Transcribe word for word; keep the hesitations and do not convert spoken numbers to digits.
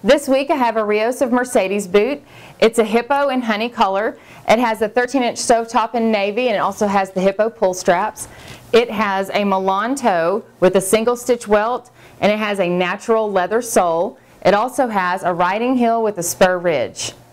This week I have a Rios of Mercedes boot. It's a Hippo in honey color. It has a thirteen inch stovetop in navy, and it also has the Hippo pull straps. It has a Milan toe with a single stitch welt, and it has a natural leather sole. It also has a riding heel with a spur ridge.